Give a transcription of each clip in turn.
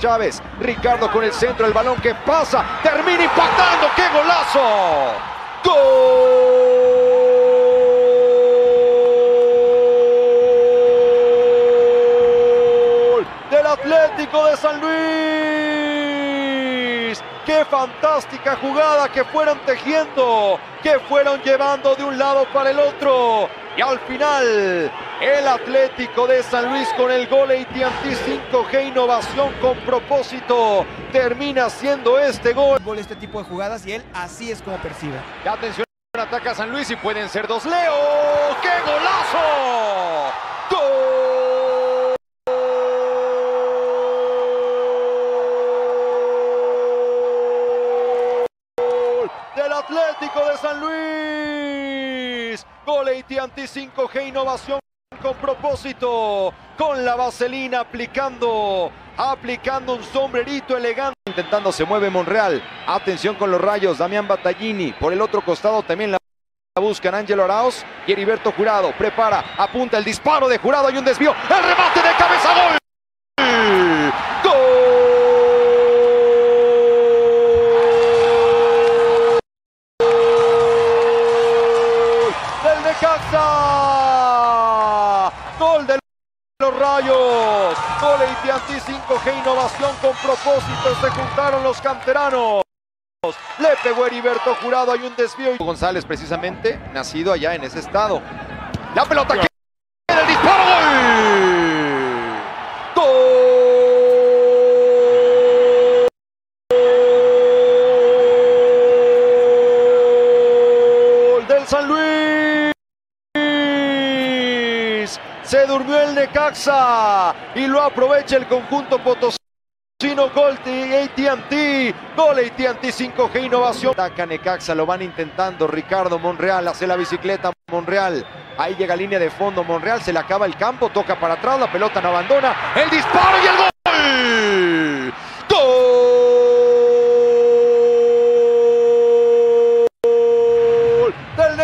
Chávez. Ricardo con el centro, el balón que pasa, termina impactando. ¡Qué golazo! ¡Gol del Atlético de San Luis! ¡Qué fantástica jugada que fueron tejiendo! Que fueron llevando de un lado para el otro. Y al final, el Atlético de San Luis con el gol AT&T 5G, innovación con propósito, termina haciendo este gol. Este tipo de jugadas y él así es como percibe. Y atención, ataca San Luis y pueden ser dos. ¡Leo! ¡Qué golazo! ¡Gol del Atlético de San Luis! Gol AT&T 5G, innovación con propósito, con la vaselina aplicando un sombrerito elegante. Intentando, se mueve Monreal. Atención con los rayos, Damián Battaglini. Por el otro costado también la buscan Ángelo Arauz y Heriberto Jurado. Prepara, apunta el disparo de Jurado y un desvío. El remate de cabeza, gol. ¡Gol! Necaxa, gol de los Rayos, gol AT&T 5G, innovación con propósito, se juntaron los canteranos, le pegó Heriberto Jurado, hay un desvío. González precisamente, nacido allá en ese estado, la pelota que el disparo, gol, gol del San Luis. Se durmió el Necaxa y lo aprovecha el conjunto potosino. Gol de AT&T, gol AT&T 5G, innovación. Ataca Necaxa, lo van intentando. Ricardo Monreal hace la bicicleta. Monreal, ahí llega línea de fondo. Monreal, se le acaba el campo, toca para atrás, la pelota no abandona. El disparo y el gol. Gol del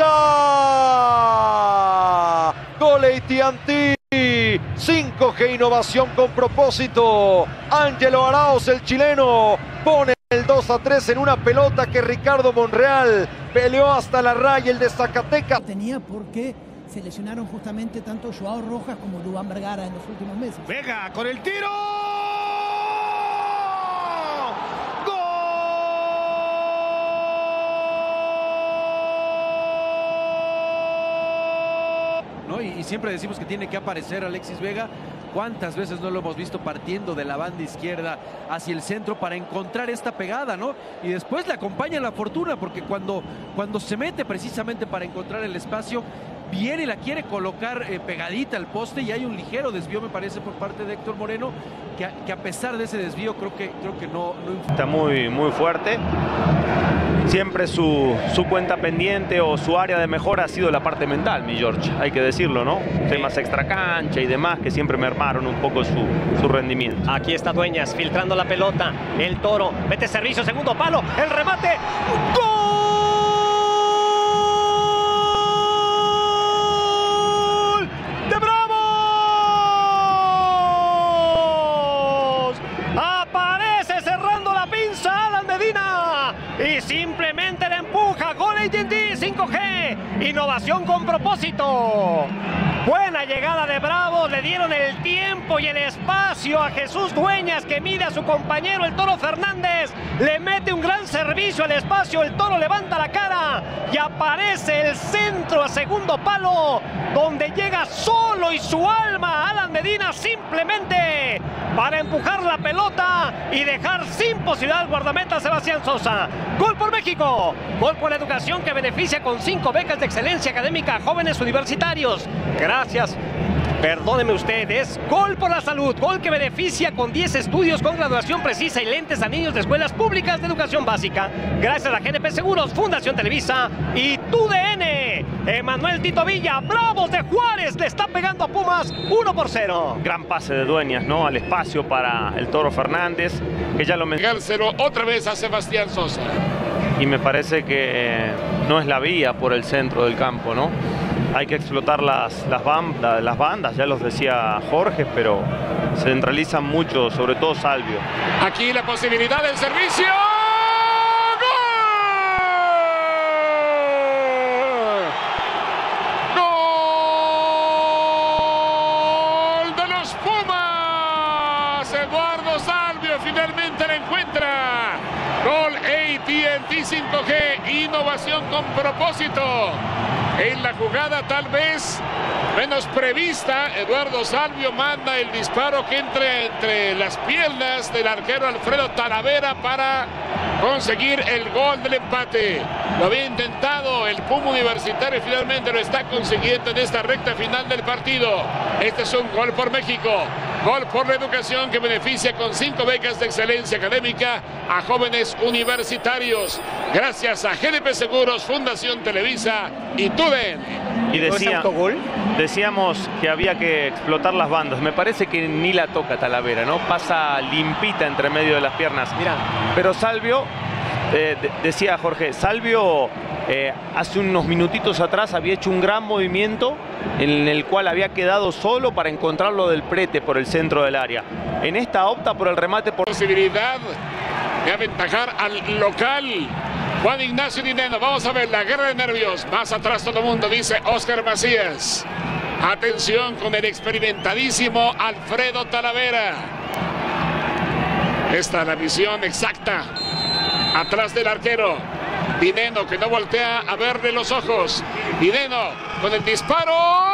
Necaxa. Gol AT&T 5G, innovación con propósito. Ángelo Arauz, el chileno, pone el 2-3 en una pelota que Ricardo Monreal peleó hasta la raya, el de Zacatecas. Tenía porque se lesionaron justamente tanto Joao Rojas como Duván Vergara en los últimos meses. Vega con el tiro. ¿No? Y siempre decimos que tiene que aparecer Alexis Vega. ¿Cuántas veces no lo hemos visto partiendo de la banda izquierda hacia el centro para encontrar esta pegada, ¿no? Y después le acompaña la fortuna, porque cuando se mete precisamente para encontrar el espacio, viene y la quiere colocar pegadita al poste, y hay un ligero desvío, me parece, por parte de Héctor Moreno, que a pesar de ese desvío creo que no está muy fuerte. Siempre su cuenta pendiente o su área de mejora ha sido la parte mental, mi George, hay que decirlo, ¿no? Temas extracancha y demás que siempre mermaron un poco su rendimiento. Aquí está Dueñas filtrando la pelota, el Toro mete servicio, segundo palo, el remate, ¡gol! Y simplemente le empuja. Gol AT&T 5G, innovación con propósito. Buena llegada de Bravos, le dieron el tiempo y el espacio a Jesús Dueñas, que mide a su compañero el Toro Fernández, le mete un gran servicio al espacio, el Toro levanta la cara y aparece el centro a segundo palo, donde llega solo y su alma Alan Medina, simplemente para empujar la pelota y dejar sin posibilidad al guardameta Sebastián Sosa. Gol por México, gol por la educación, que beneficia con 5 becas de excelencia académica a jóvenes universitarios. Gracias. Perdóneme ustedes, gol por la salud, gol que beneficia con 10 estudios con graduación precisa y lentes a niños de escuelas públicas de educación básica. Gracias a GNP Seguros, Fundación Televisa y TUDN. Emanuel Tito Villa, Bravos de Juárez, le está pegando a Pumas 1-0. Gran pase de Dueñas, ¿no? Al espacio para el Toro Fernández, que ya lo mencionó. Otra vez a Sebastián Sosa. Y me parece que no es la vía por el centro del campo, ¿no? Hay que explotar las bandas, ya los decía Jorge, pero se centralizan mucho, sobre todo Salvio. Aquí la posibilidad del servicio. ¡Gol! ¡Gol de los Pumas! Eduardo Salvio finalmente la encuentra. Gol AT&T 5G, innovación con propósito. En la jugada tal vez menos prevista, Eduardo Salvio manda el disparo que entre las piernas del arquero Alfredo Talavera para conseguir el gol del empate. Lo había intentado el Puma Universitario y finalmente lo está consiguiendo en esta recta final del partido. Este es un gol por México. Gol por la educación que beneficia con 5 becas de excelencia académica a jóvenes universitarios. Gracias a GNP Seguros, Fundación Televisa y TUDN. Y decíamos que había que explotar las bandas. Me parece que ni la toca Talavera, ¿no? Pasa limpita entre medio de las piernas. Mira. Pero Salvio, decía Jorge, Salvio hace unos minutitos atrás había hecho un gran movimiento en el cual había quedado solo para encontrarlo del prete por el centro del área. En esta opta por el remate por... Posibilidad de aventajar al local. Juan Ignacio Dineno, vamos a ver la guerra de nervios. Más atrás todo el mundo, dice Oscar Macías. Atención con el experimentadísimo Alfredo Talavera. Esta es la visión exacta. Atrás del arquero. Dineno que no voltea a verle los ojos. Dineno con el disparo.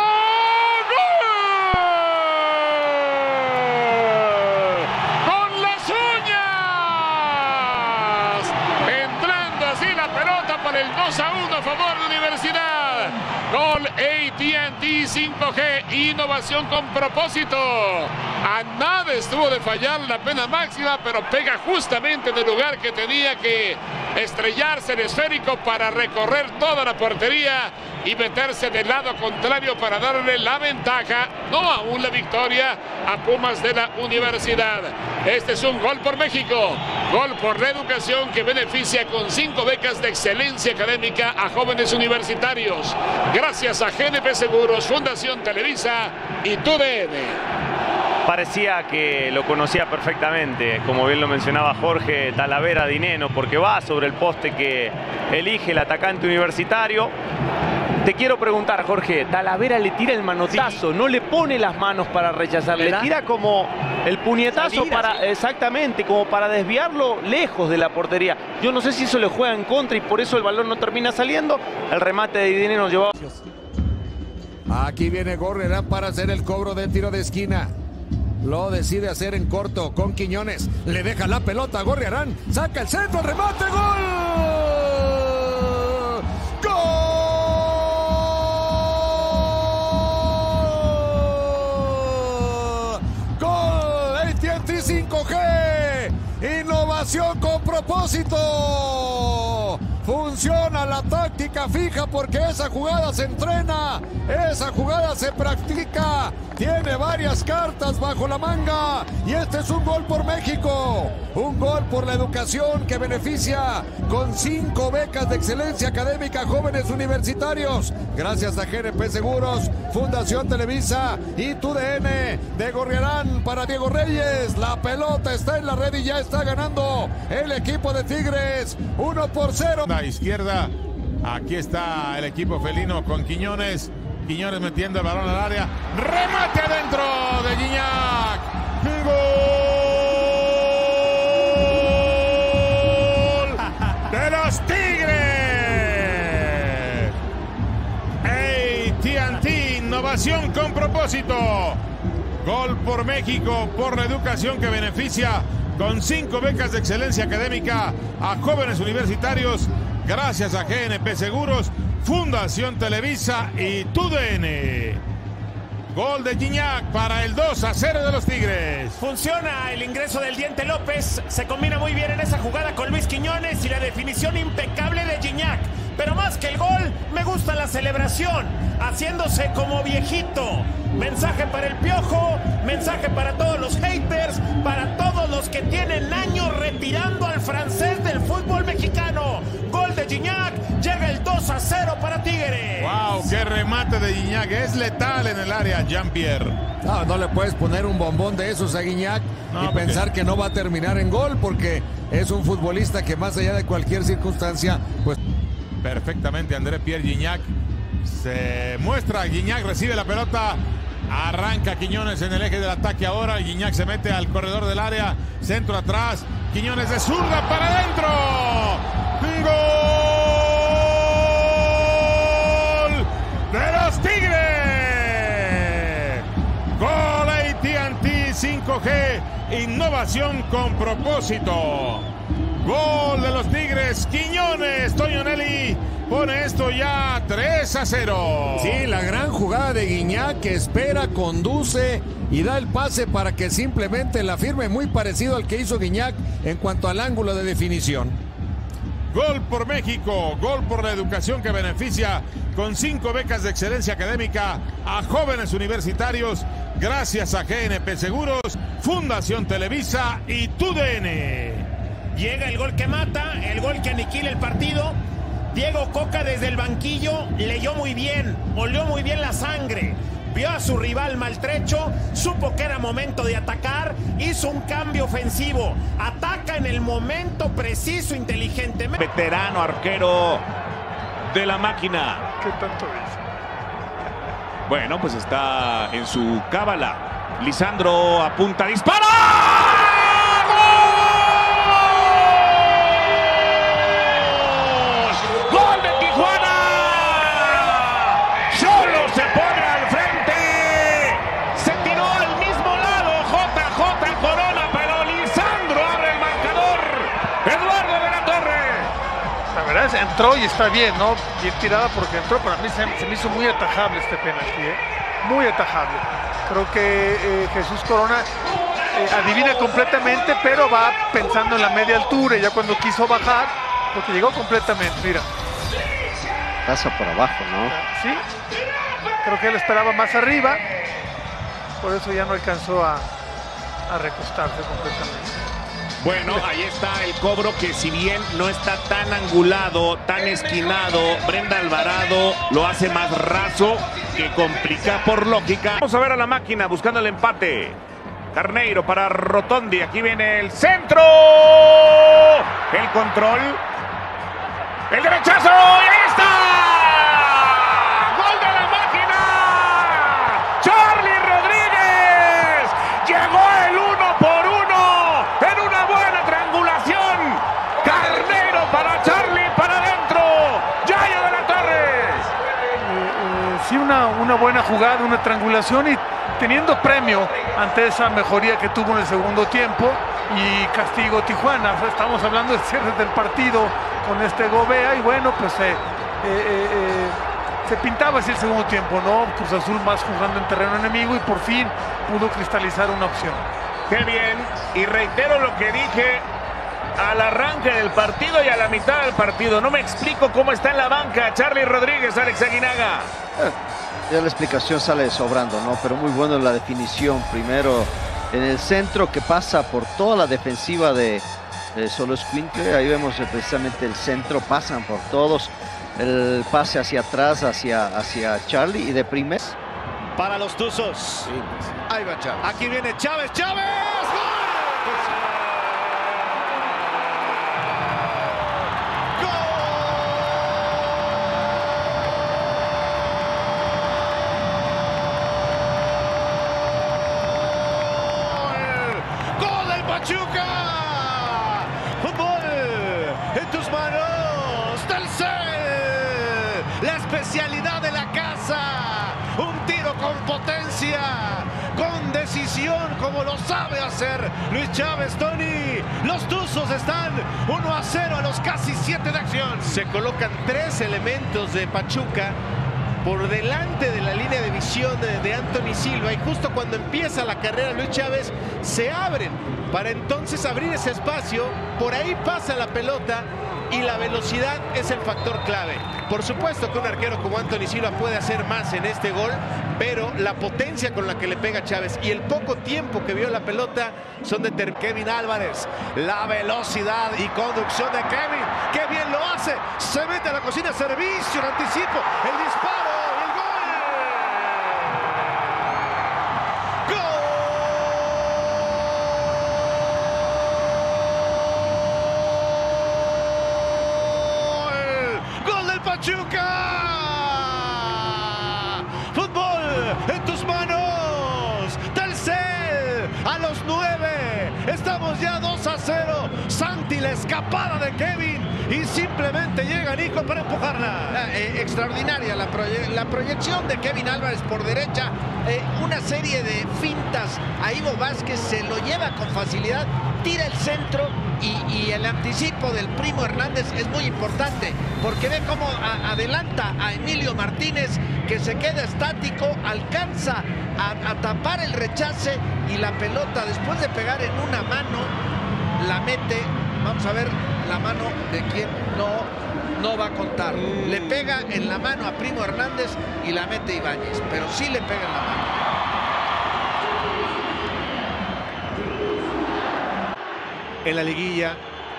El 2-1 a favor de Universidad. Gol AT&T 5G, innovación con propósito. A nada estuvo de fallar la pena máxima, pero pega justamente en el lugar que tenía que estrellarse el esférico para recorrer toda la portería y meterse del lado contrario para darle la ventaja, no aún la victoria, a Pumas de la Universidad. Este es un gol por México, gol por la educación que beneficia con 5 becas de excelencia académica a jóvenes universitarios. Gracias a GNP Seguros, Fundación Televisa y TUDN. Parecía que lo conocía perfectamente, como bien lo mencionaba Jorge, Talavera Dineno, porque va sobre el poste que elige el atacante universitario. Te quiero preguntar, Jorge, Talavera le tira el manotazo, sí, no le pone las manos para rechazar, le tira como el puñetazo para, exactamente, como para desviarlo lejos de la portería. Yo no sé si eso le juega en contra y por eso el balón no termina saliendo. El remate de Dineno llevaba... Aquí viene Gorriarán para hacer el cobro de tiro de esquina. Lo decide hacer en corto con Quiñones. Le deja la pelota a Gorriarán. Saca el centro, remate, gol. ¡Gol! ¡Gol! AT&T 5G. Innovación con propósito. Funciona la táctica fija porque esa jugada se entrena, esa jugada se practica, tiene varias cartas bajo la manga y este es un gol por México, un gol por la educación que beneficia con 5 becas de excelencia académica a jóvenes universitarios, gracias a GNP Seguros, Fundación Televisa y TUDN. De Gorriarán para Diego Reyes, la pelota está en la red y ya está ganando el equipo de Tigres, 1-0. A izquierda, aquí está el equipo felino con Quiñones. Quiñones metiendo el balón al área. Remate adentro de Gignac. ¡Gol de los Tigres! AT&T, innovación con propósito. Gol por México, por la educación que beneficia con 5 becas de excelencia académica a jóvenes universitarios, gracias a GNP Seguros, Fundación Televisa y TUDN. Gol de Gignac para el 2-0 de los Tigres. Funciona el ingreso del Diente López, se combina muy bien en esa jugada con Luis Quiñones y la definición impecable de Gignac. Pero más que el gol, me gusta la celebración, haciéndose como viejito. Mensaje para el Piojo, mensaje para todos los haters, para todos los que tienen años retirando al francés del fútbol mexicano. Gol de Gignac, llega el 2-0 para Tigres. ¡Wow! ¡Qué remate de Gignac! Es letal en el área, Jean-Pierre. No le puedes poner un bombón de esos a Gignac y pensar que no va a terminar en gol, porque es un futbolista que más allá de cualquier circunstancia, pues... Perfectamente André Pierre Gignac. Se muestra, Gignac recibe la pelota. Arranca Quiñones en el eje del ataque ahora. Gignac se mete al corredor del área. Centro atrás. Quiñones de zurda para adentro. ¡Gol de los Tigres! Gol AT&T 5G. Innovación con propósito. Gol de los Tigres. Quiñones, Toño Nelly pone esto ya 3-0. Sí, la gran jugada de Gignac, que espera, conduce y da el pase para que simplemente la firme, muy parecido al que hizo Gignac en cuanto al ángulo de definición. Gol por México, gol por la educación que beneficia con 5 becas de excelencia académica a jóvenes universitarios, gracias a GNP Seguros, Fundación Televisa y TUDN. Llega el gol que mata, el gol que aniquila el partido. Diego Coca desde el banquillo leyó muy bien, olió muy bien la sangre, vio a su rival maltrecho, supo que era momento de atacar, hizo un cambio ofensivo, ataca en el momento preciso, inteligentemente. Veterano arquero de la máquina. ¿Qué tanto dice? Bueno, pues está en su cábala. Lisandro apunta, dispara. Entró y está bien, ¿no? Bien tirada porque entró. Para mí se me hizo muy atajable este penalti, ¿eh? Muy atajable. Creo que Jesús Corona adivina completamente, pero va pensando en la media altura. Y ya cuando quiso bajar, porque llegó completamente, mira. Pasa por abajo, ¿no? Sí. Creo que él esperaba más arriba. Por eso ya no alcanzó a recostarse completamente. Bueno, ahí está el cobro que, si bien no está tan angulado, tan esquinado, Brenda Alvarado lo hace más raso, que complica por lógica. Vamos a ver a la máquina buscando el empate. Carneiro para Rotondi, aquí viene el centro, el control, el derechazo, y ahí está. ¡Gol de la máquina! ¡Charly Rodríguez! Llegó el 1-1. Para Charly, para adentro, Yayo de la Torres. Sí, una buena jugada, una triangulación y teniendo premio ante esa mejoría que tuvo en el segundo tiempo y castigo Tijuana. O sea, estamos hablando de cierre del partido con este Gobea y bueno, pues se pintaba así el segundo tiempo, ¿no? Cruz Azul más jugando en terreno enemigo y por fin pudo cristalizar una opción. Qué bien, y reitero lo que dije al arranque del partido y a la mitad del partido. No me explico cómo está en la banca Charly Rodríguez, Alex Aguinaga. Ya la explicación sale sobrando, ¿no? Pero muy bueno la definición. Primero en el centro, que pasa por toda la defensiva de Xoloitzcuintle. Ahí vemos precisamente el centro, pasan por todos. El pase hacia atrás, hacia Charly, y de primes. Para los Tuzos. Sí, ahí va Chávez. Aquí viene Chávez, ¡Chávez! Pachuca, fútbol en tus manos, Telcel, la especialidad de la casa, un tiro con potencia, con decisión, como lo sabe hacer Luis Chávez. Tony, los Tuzos están 1-0 a los casi 7 de acción. Se colocan 3 elementos de Pachuca por delante de la línea de visión de Anthony Silva, y justo cuando empieza la carrera Luis Chávez se abren para entonces abrir ese espacio. Por ahí pasa la pelota y la velocidad es el factor clave. Por supuesto que un arquero como Anthony Silva puede hacer más en este gol, pero la potencia con la que le pega Chávez y el poco tiempo que vio la pelota son de Kevin Álvarez. La velocidad y conducción de Kevin, que bien lo hace, se mete a la cocina, servicio, anticipo, el disparo. Pachuca. Fútbol en tus manos. Telcel a los 9. Estamos ya 2-0. Santi, la escapada de Kevin. Y simplemente llega Nico para empujarla. Extraordinaria la proyección de Kevin Álvarez por derecha. Una serie de fintas a Ivo Vázquez, se lo lleva con facilidad, tira el centro y el anticipo del Primo Hernández es muy importante porque ve cómo adelanta a Emilio Martínez, que se queda estático, alcanza a tapar el rechace y la pelota, después de pegar en una mano, la mete. Vamos a ver la mano de quien no va a contar. Le pega en la mano a Primo Hernández y la mete Ibáñez, pero sí le pega en la mano. En la liguilla,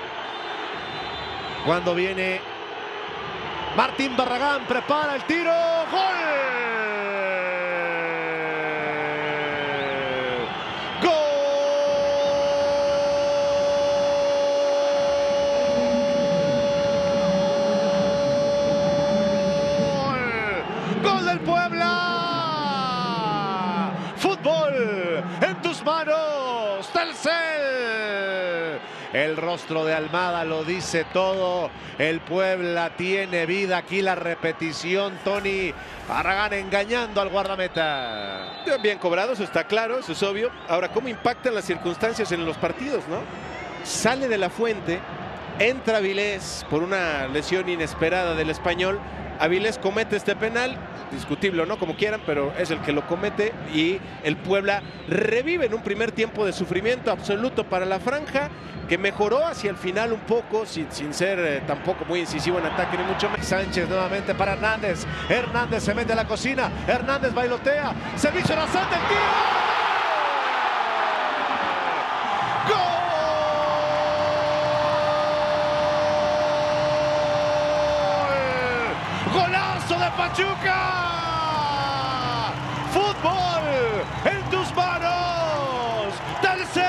cuando viene Martín Barragán, prepara el tiro, ¡gol! Puebla. Fútbol en tus manos, Telcel. El rostro de Almada lo dice todo. El Puebla tiene vida. Aquí la repetición, Tony Barragán engañando al guardameta. Bien cobrado, eso está claro, eso es obvio. Ahora, ¿cómo impactan las circunstancias en los partidos, no? Sale de la Fuente, entra Avilés por una lesión inesperada del Español. Avilés comete este penal, discutible o no, como quieran, pero es el que lo comete, y el Puebla revive en un primer tiempo de sufrimiento absoluto para la franja, que mejoró hacia el final un poco, sin ser tampoco muy incisivo en ataque ni mucho más. Sánchez nuevamente para Hernández. Hernández se mete a la cocina. Hernández bailotea. Servicio rasante, el tiro. ¡Gol! ¡Golazo de Pachuca! ¡Fútbol en tus manos! ¡Telcel!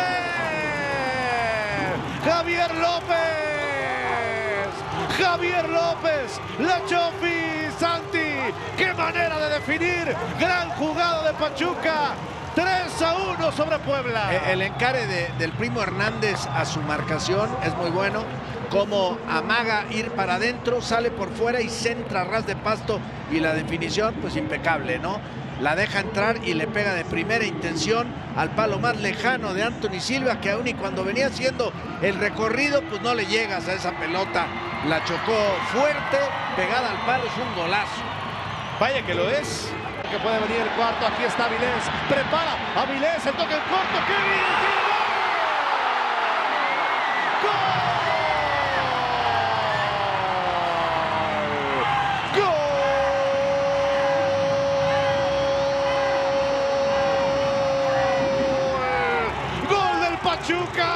Javier López, la Chofi, Santi, qué manera de definir, gran jugada de Pachuca, 3-1 sobre Puebla. El encare del Primo Hernández a su marcación es muy bueno, como amaga ir para adentro, sale por fuera y centra a ras de pasto, y la definición pues impecable, ¿no? La deja entrar y le pega de primera intención al palo más lejano de Anthony Silva, que aún y cuando venía haciendo el recorrido, pues no le llegas a esa pelota. La chocó fuerte, pegada al palo, es un golazo. Vaya que lo es. Que puede venir el cuarto, aquí está Avilés. Prepara Avilés, el toque en corto, Kevin. Pachuca,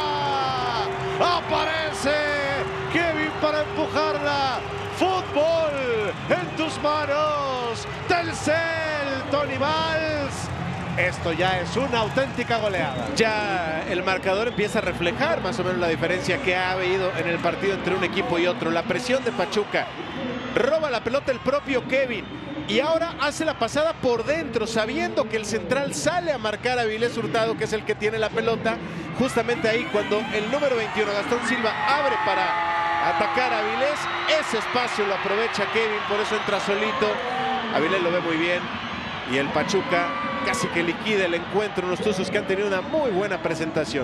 aparece Kevin para empujarla. Fútbol en tus manos, Telcel, Tony Valls. Esto ya es una auténtica goleada. Ya el marcador empieza a reflejar más o menos la diferencia que ha habido en el partido entre un equipo y otro. La presión de Pachuca, roba la pelota el propio Kevin y ahora hace la pasada por dentro, sabiendo que el central sale a marcar a Avilés Hurtado, que es el que tiene la pelota. Justamente ahí, cuando el número 21, Gastón Silva, abre para atacar a Avilés, ese espacio lo aprovecha Kevin, por eso entra solito. Avilés lo ve muy bien y el Pachuca casi que liquida el encuentro. Unos Tuzos que han tenido una muy buena presentación.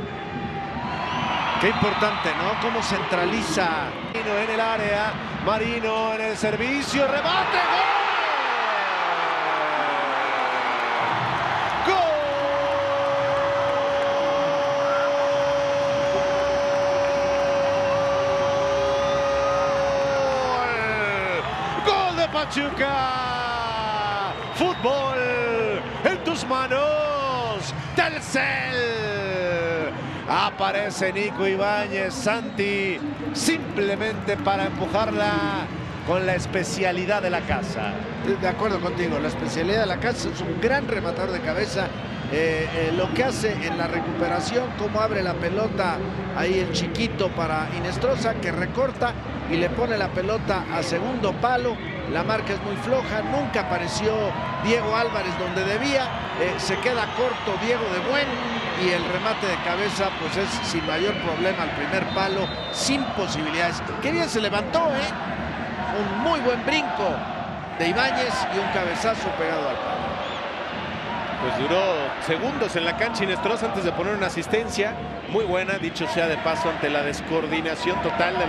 Qué importante, ¿no? Cómo centraliza Marino en el área, Marino en el servicio, remate, ¡gol! ¡Gol! ¡Gol de Pachuca! Fútbol en tus manos, Telcel. Aparece Nico Ibáñez, Santi, simplemente para empujarla con la especialidad de la casa. De acuerdo contigo, la especialidad de la casa es un gran rematador de cabeza lo que hace en la recuperación, cómo abre la pelota ahí el chiquito para Inestrosa, que recorta y le pone la pelota a segundo palo. La marca es muy floja, nunca apareció Diego Álvarez donde debía, se queda corto Diego de Buen y el remate de cabeza pues es sin mayor problema al primer palo, sin posibilidades. Qué bien se levantó, un muy buen brinco de Ibáñez y un cabezazo pegado al palo. Pues duró segundos en la cancha Inestrosa antes de poner una asistencia muy buena, dicho sea de paso, ante la descoordinación total de